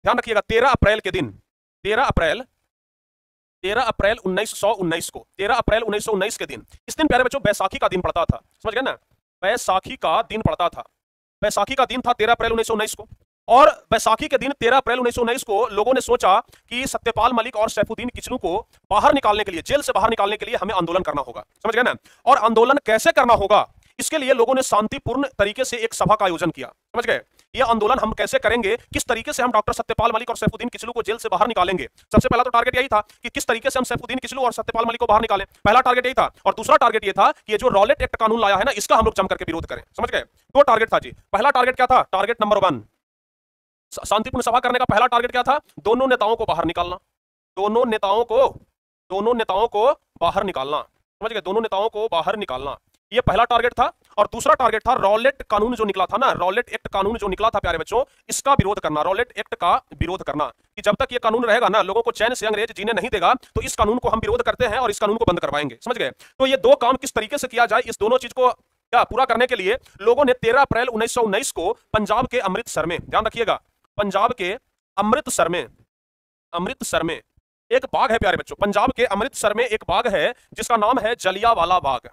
ध्यान रखिएगा 13 अप्रैल के दिन, 13 अप्रैल 13 अप्रैल 1919 को, 13 अप्रैल 1919 के दिन, इस दिन प्यारे बच्चों बैसाखी का दिन पड़ता था, समझ गए ना, बैसाखी का दिन पड़ता था, बैसाखी का दिन था 13 अप्रैल 1919 को। और बैसाखी के दिन 13 अप्रैल 1919 को लोगों ने सोचा कि सत्यपाल मलिक और सैफुद्दीन किचलू को बाहर निकालने के लिए, जेल से बाहर निकालने के लिए हमें आंदोलन करना होगा, समझ गए ना। और आंदोलन कैसे करना होगा, इसके लिए लोगों ने शांतिपूर्ण तरीके से एक सभा का आयोजन किया, समझ गए। यह आंदोलन हम कैसे करेंगे, किस तरीके से हम डॉक्टर सत्यपाल मलिक और सैफुद्दीन किचलू को जेल से बाहर निकालेंगे। सबसे पहला तो टारगेट यही था कि किस तरीके से हम सैफुद्दीन किचलू और सत्यपाल मलिक को बाहर निकालें, पहला टारगेट यही था। और दूसरा टारगेट यह था कि ये जो रॉलेट एक्ट कानून लाया है ना, इसका हम लोग जम करके विरोध करें, समझ गए। दो टारगेट था जी। पहला टारगेट क्या था, टारगेट नंबर 1, शांतिपूर्ण सभा करने का पहला टारगेट क्या था, दोनों नेताओं को बाहर निकालना, दोनों नेताओं को बाहर निकालना, समझ गए, दोनों नेताओं को बाहर निकालना, ये पहला टारगेट था। और दूसरा टारगेट था रॉलेट कानून जो निकला था ना, रॉलेट एक्ट कानून जो निकला था प्यारे बच्चों, इसका विरोध करना, रॉलेट एक्ट का विरोध करना, कि जब तक ये कानून रहेगा ना, लोगों को चैन से अंग्रेज जीने नहीं देगा, तो इस कानून को हम विरोध करते हैं और इस कानून को बंद करवाएंगे, समझ गए। तो ये दो काम किस तरीके से किया जाए, इस दोनों चीज को क्या पूरा करने के लिए लोगों ने 13 अप्रैल 1919 को पंजाब के अमृतसर में, ध्यान रखिएगा, पंजाब के अमृतसर में एक बाग है प्यारे बच्चों, पंजाब के अमृतसर में एक बाग है जिसका नाम है जलियांवाला बाग,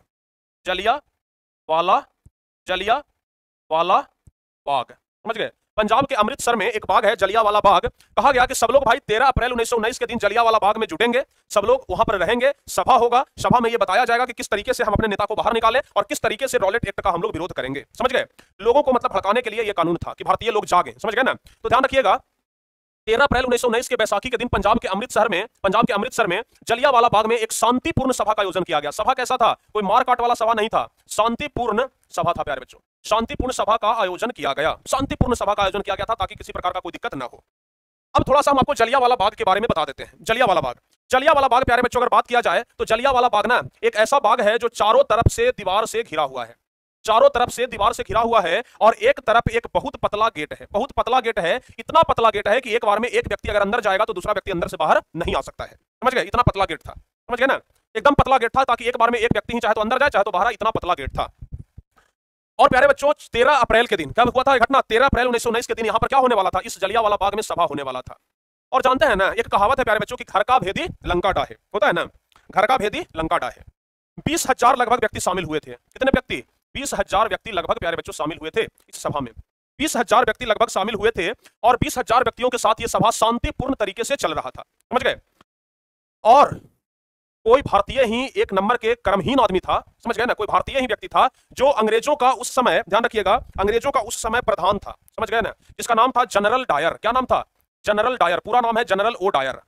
जलियांवाला बाग, समझ गए। पंजाब के अमृतसर में एक बाग है जलियांवाला बाग। कहा गया कि सब लोग भाई 13 अप्रैल 1919 के दिन जलियांवाला बाग में जुटेंगे, सब लोग वहां पर रहेंगे, सभा होगा, सभा में यह बताया जाएगा कि किस तरीके से हम अपने नेता को बाहर निकालें और किस तरीके से रॉलेट एक्ट का हम लोग विरोध करेंगे, समझ गए। लोगों को मतलब भड़काने के लिए यह कानून था कि भारतीय लोग जागें, समझ गए ना। तो ध्यान रखिएगा 13 अप्रैल 1919 के बैसाखी के दिन पंजाब के अमृतसर में जलियांवाला बाग में एक शांतिपूर्ण सभा का आयोजन किया गया। सभा कैसा था, कोई मारकाट वाला सभा नहीं था, शांतिपूर्ण सभा था प्यारे बच्चों, शांतिपूर्ण सभा का आयोजन किया गया, शांतिपूर्ण सभा का आयोजन किया गया था ताकि किसी प्रकार का कोई दिक्कत ना हो। अब थोड़ा सा हम आपको जलियांवाला बाग के बारे में बता देते हैं। जलियांवाला बाग प्यारे बच्चों अगर बात किया जाए तो जलियांवाला बाग ना एक ऐसा बाग है जो चारों तरफ से दीवार से घिरा हुआ है, चारों तरफ से दीवार से घिरा हुआ है, और एक तरफ एक बहुत पतला गेट है, बहुत पतला गेट है, इतना पतला गेट है कि एक बार में एक व्यक्ति अगर अंदर जाएगा तो दूसरा व्यक्ति अंदर से बाहर नहीं आ सकता है, समझ गए, इतना पतला गेट था, समझ गए ना, एकदम पतला गेट था ताकि एक बार में एक व्यक्ति ही चाहे तो अंदर जाए चाहे तो बाहर, इतना पतला गेट था। और प्यारे बच्चों 13 अप्रैल के दिन क्या हुआ था घटना, 13 अप्रैल 1919 के दिन यहां पर क्या होने वाला था, इस जलियांवाला बाग में सभा होने वाला था। और जानते हैं ना, एक कहावत है प्यारे बच्चों कि घर का भेदी लंका डाहे, होता है ना, घर का भेदी लंका डाहे। 20,000 लगभग व्यक्ति शामिल हुए थे, कितने व्यक्ति, 20,000 व्यक्ति लगभग प्यारे बच्चों शामिल हुए थे इस सभा में, 20,000 व्यक्ति लगभग शामिल हुए थे। और 20,000 व्यक्तियों के साथ यह सभा शांतिपूर्ण तरीके से चल रहा था, समझ गए। और कोई भारतीय ही एक नंबर के कर्महीन आदमी था, समझ गए ना, कोई भारतीय ही व्यक्ति था जो अंग्रेजों का उस समय, ध्यान रखिएगा, अंग्रेजों का उस समय प्रधान था, समझ गए ना, जिसका नाम था जनरल डायर। क्या नाम था, जनरल डायर, पूरा नाम है जनरल ओ डायर,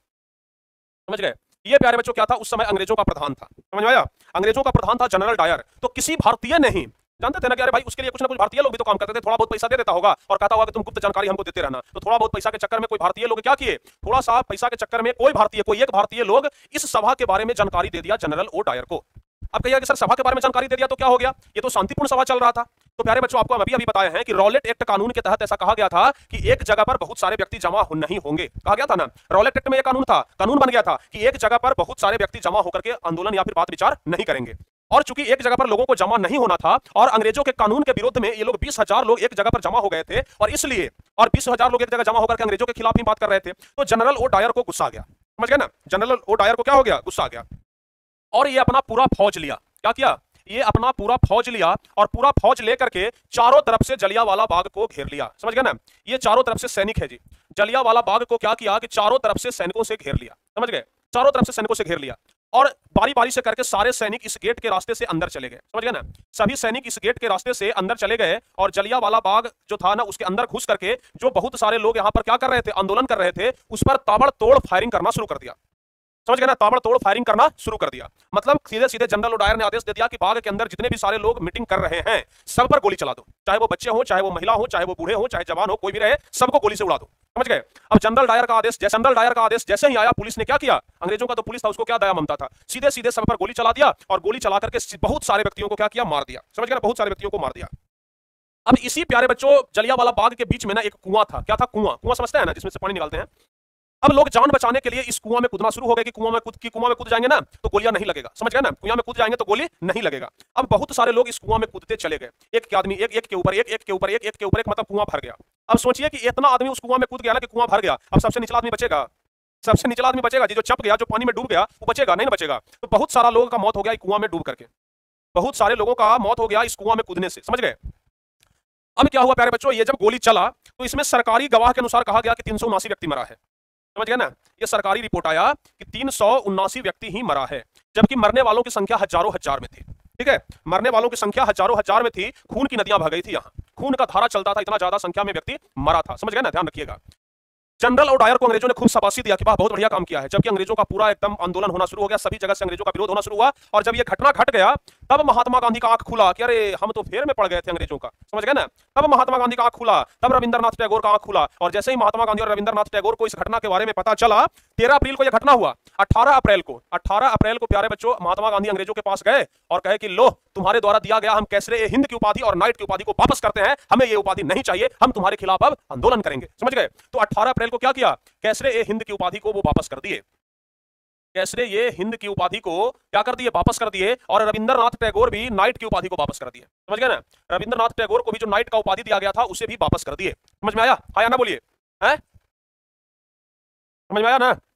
समझ गए। ये प्यारे बच्चों क्या था, उस समय अंग्रेजों का प्रधान था, समझ में आया, अंग्रेजों का प्रधान था जनरल डायर। तो किसी भारतीय ने ही, जानते थे ना कि अरे भाई उसके लिए कुछ ना कुछ भारतीय लोग भी तो काम करते थे, थोड़ा बहुत पैसा दे देता होगा और कहता होगा कि तुम गुप्त जानकारी हमको देते रहना। तो थोड़ा बहुत पैसा के चक्कर में कोई भारतीय लोग क्या किए, थोड़ा सा पैसा के चक्कर में कोई एक भारतीय लोग इस सभा के बारे में जानकारी दे दिया जनरल ओ डायर को। अब कहिए कि सर सभा के बारे में जानकारी दे दिया तो क्या हो गया, ये तो शांतिपूर्ण सभा चल रहा था। तो प्यारे बच्चों आपको अभी बताया है कि रॉलेट एक्ट कानून के तहत ऐसा कहा गया था कि एक जगह पर बहुत सारे व्यक्ति जमा नहीं होंगे, कहा गया था ना, रॉलेट एक्ट में यह कानून था, कानून बन गया था कि एक जगह पर बहुत सारे व्यक्ति जमा होकर के आंदोलन या फिर बात विचार नहीं करेंगे। और चूंकि एक जगह पर लोगों को जमा नहीं होना था और अंग्रेजों के कानून के विरोध में ये लोग 20,000 लोग एक जगह पर जमा हो गए थे, और इसलिए, और 20,000 लोग एक जगह जमा होकर के अंग्रेजों के खिलाफ ही बात कर रहे थे, तो जनरल ओ डायर को गुस्सा आ गया, समझ गए ना, जनरल ओ डायर को क्या हो गया, गुस्सा आ गया। और ये अपना पूरा फौज लिया, क्या किया, ये अपना पूरा फौज लिया और पूरा फौज लेकर के चारों तरफ से जलियांवाला बाग को घेर लिया, समझ गए ना, ये चारों तरफ से सैनिक है जी, जलियांवाला बाग को क्या किया कि चारों तरफ से सैनिकों से घेर लिया, समझ गए, चारों तरफ से सैनिकों से घेर लिया। और बारी बारी से करके सारे सैनिक इस गेट के रास्ते से अंदर चले गए, समझ गए ना, सभी सैनिक इस गेट के रास्ते से अंदर चले गए और जलियांवाला बाग जो था ना उसके अंदर घुस करके जो बहुत सारे लोग यहां पर क्या कर रहे थे, आंदोलन कर रहे थे, उस पर ताबड़तोड़ फायरिंग करना शुरू कर दिया, समझ गए ना, ताबड़तोड़ फायरिंग करना शुरू कर दिया। मतलब सीधे सीधे जनरल डायर ने आदेश दे दिया कि बाग के अंदर जितने भी सारे लोग मीटिंग कर रहे हैं सब पर गोली चला दो, चाहे वो बच्चे हो, चाहे वो महिला हो, चाहे वो बूढ़े हो, चाहे जवान हो, कोई भी रहे, सबको गोली से उड़ा दो, समझ गए। अब जनरल डायर का आदेश जैसे ही आया, पुलिस ने क्या किया, अंग्रेजों का तो पुलिस था, उसको क्या दया ममता था, सीधे सीधे सब पर गोली चला दिया और गोली चला करके बहुत सारे व्यक्तियों को क्या किया, मार दिया, समझ गए ना, बहुत सारे व्यक्तियों को मार दिया। अब इसी प्यारे बच्चों जलियांवाला बाग के बीच में ना एक कुआं था, क्या था, कुआं, कुआं समझते हैं ना, जिसमें से पानी निकालते हैं, अब लोग जान बचाने के लिए इस कुआं में कूदना शुरू हो गए कि कुआं में कूद जाएंगे ना तो गोलियां नहीं लगेगा, समझ गए ना, कुआं में कूद जाएंगे तो गोली नहीं लगेगा। अब बहुत सारे लोग इस कुआं में कूदते चले गए, एक के आदमी एक एक के ऊपर एक के ऊपर एक के ऊपर एक, मतलब कुआं भर गया। अब सोचिए कि इतना आदमी उस कुआं में कूद गया ना कि कुआं भर गया, अब सबसे निचला आदमी बचेगा? सबसे निचला आदमी बचेगा? जो चप गया, जो पानी में डूब गया, वो बचेगा नहीं ना बचेगा। तो बहुत सारा लोगों का मौत हो गया कुआं में डूब करके, बहुत सारे लोगों का मौत हो गया इस कुआं में कूदने से, समझ गए। अब क्या हुआ प्यारे बच्चों, ये जब गोली चला तो इसमें सरकारी गवाह के अनुसार कहा गया कि 379 व्यक्ति मरा है, समझ गए ना। ये सरकारी रिपोर्ट आया कि 379 व्यक्ति ही मरा है, जबकि मरने वालों की संख्या हजारों हजार में थी। ठीक है, मरने वालों की संख्या हजारों हजार में थी, खून की नदियां बह गई थी, यहाँ खून का धारा चलता था, इतना ज्यादा संख्या में व्यक्ति मरा था, समझ गए ना, ध्यान रखिएगा। जनरल और डायर को अंग्रेजों ने खूब शाबाशी दिया कि वाह बहुत बढ़िया काम किया है, जबकि अंग्रेजों का पूरा एकदम आंदोलन होना शुरू हो गया, सभी जगह से अंग्रेजों का विरोध होना शुरू हुआ। और जब ये घटना घट गया तब महात्मा गांधी का आंख खुला कि अरे हम तो फेर में पड़ गए थे अंग्रेजों का, समझ गए ना। तब महात्मा गांधी का आंख खुला, तब रविंद्रनाथ टैगोर का आंख खुला। और जैसे ही महात्मा गांधी और रविंद्रनाथ टैगोर को इस घटना के बारे में पता चला, 13 अप्रैल को यह घटना हुआ, 18 अप्रैल को प्यारे बच्चों महात्मा गांधी अंग्रेजों के पास गए और कहे कि लो तुम्हारे द्वारा दिया गया हम कैसरे हिंद की उपाधि और नाइट की उपाधि को वापस करते हैं, हमें ये उपाधि नहीं चाहिए, हम तुम्हारे खिलाफ अब आंदोलन करेंगे, समझ गए। तो 18 अप्रैल को क्या किया, कैसरे ए हिंद की उपाधि को वो वापस कर दिए, कैसरे ये हिंद की उपाधि को क्या कर दिए, वापस कर दिए। और रविंद्रनाथ टैगोर भी नाइट की उपाधि को वापस कर दिए, समझ गए ना। रविंद्रनाथ टैगोर को भी जो नाइट का उपाधि दिया गया था उसे भी वापस कर दिए, समझ में आया? हाँ या ना बोलिए, है समझ में आया ना।